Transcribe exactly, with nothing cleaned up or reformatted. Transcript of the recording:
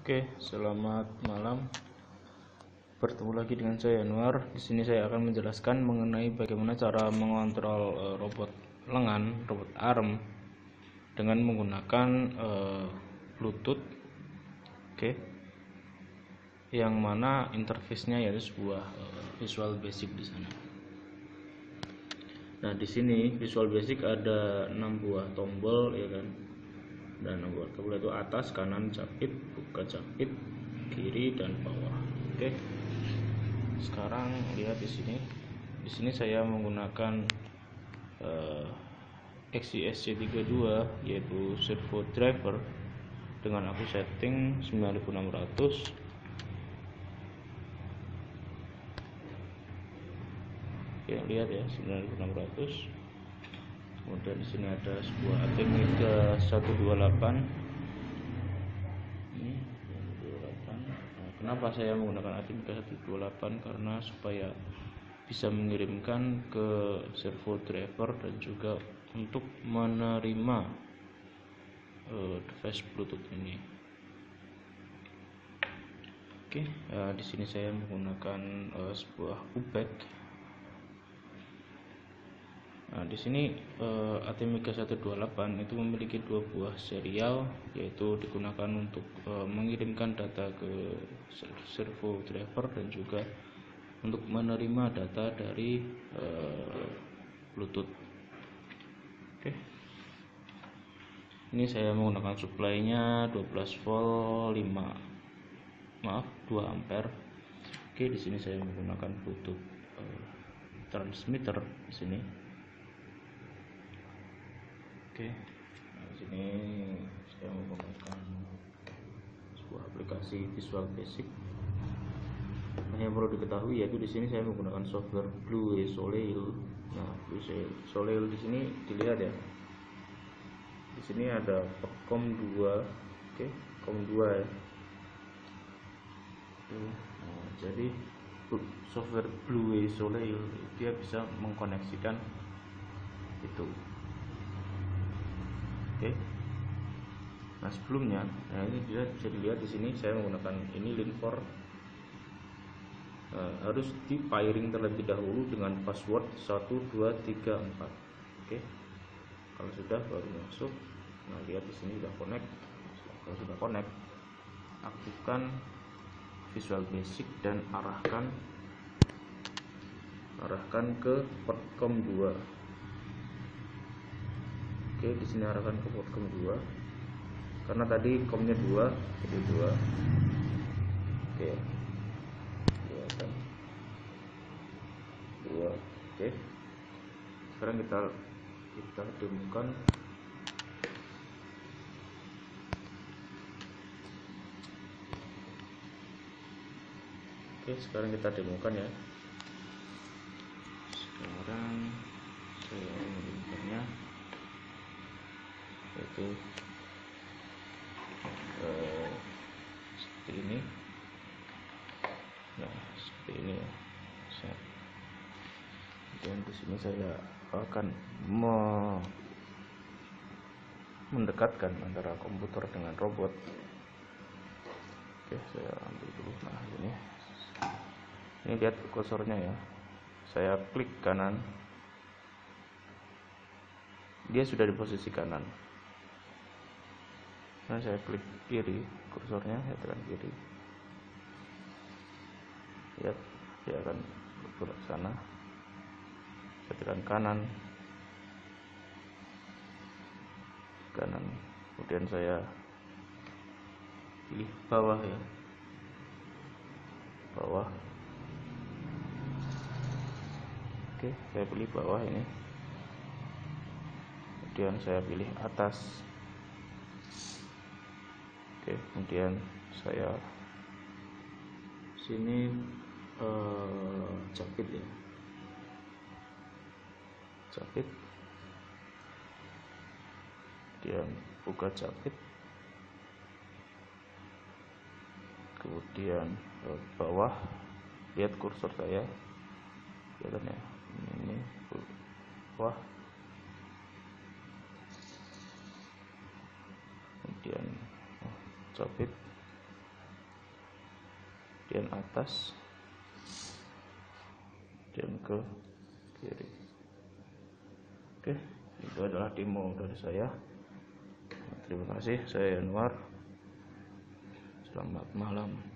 Oke, selamat malam. Bertemu lagi dengan saya Anwar. Di sini saya akan menjelaskan mengenai bagaimana cara mengontrol uh, robot lengan, robot arm dengan menggunakan uh, Bluetooth. Oke. Yang mana interface-nya yaitu sebuah uh, Visual Basic di sana. Nah, di sini Visual Basic ada enam buah tombol ya kan. Dan nomor tombol itu atas, kanan, capit, buka capit, kiri dan bawah. Oke. Sekarang lihat di sini. Di sini saya menggunakan uh, X C S C tiga puluh dua yaitu servo driver dengan aku setting sembilan ribu enam ratus. Oke, lihat ya, sembilan ribu enam ratus. Kemudian di sini ada sebuah Atemica seratus dua puluh delapan. Ini seratus dua puluh delapan. Nah, kenapa saya menggunakan Atemica seratus dua puluh delapan? Karena supaya bisa mengirimkan ke servo driver dan juga untuk menerima uh, device Bluetooth ini. Oke, uh, di sini saya menggunakan uh, sebuah U B E C. Nah, di sini uh, Atemica seratus dua puluh delapan itu memiliki dua buah serial, yaitu digunakan untuk uh, mengirimkan data ke servo driver dan juga untuk menerima data dari uh, Bluetooth. Oke. Ini saya menggunakan supply-nya dua belas volt lima maaf dua ampere. Oke, di sini saya menggunakan Bluetooth uh, transmitter di sini. Oke, nah, di sini saya menggunakan sebuah aplikasi Visual Basic. Yang perlu diketahui yaitu di sini saya menggunakan software Blue Soleil. Nah, Blue Soleil di sini dilihat ya. Di sini ada Pecom dua, oke, Pecom dua ya. Nah, jadi software Blue Soleil dia bisa mengkoneksikan itu. Oke. Nah, sebelumnya, nah ini dia bisa dilihat di sini saya menggunakan ini link for uh, harus di pairing terlebih dahulu dengan password satu dua tiga empat. Oke. Kalau sudah baru masuk. Nah, lihat di sini sudah connect. Kalau sudah connect, aktifkan Visual Basic dan arahkan arahkan ke Pecom dua. Oke, di sini arahkan ke Pecom dua. Karena tadi komnya dua, jadi dua. Oke. dua kan. dua. Oke. Sekarang kita kita demokan. Oke, sekarang kita demokan ya. Sekarang saya mendemokannya yaitu eh, seperti ini. Nah, seperti ini ya. Dan di sini saya akan me mendekatkan antara komputer dengan robot. Oke, saya ambil dulu. Nah, ini ini lihat kursornya ya. Saya klik kanan, dia sudah di posisi kanan. Nah, saya klik kiri, kursornya saya tekan kiri. Lihat, dia akan bergerak ke sana. Saya tekan kanan, kanan. Kemudian saya pilih bawah ya, bawah. Oke, saya pilih bawah ini. Kemudian saya pilih atas. Oke, kemudian saya sini eh, capit ya, capit. Kemudian buka capit. Kemudian eh, bawah. Lihat kursor saya, kelihatan ya. Ini bawah. Kemudian oh, capit. kemudian atas, kemudian ke kiri. Oke, itu adalah demo dari saya. Terima kasih, saya Yanuar. Selamat malam.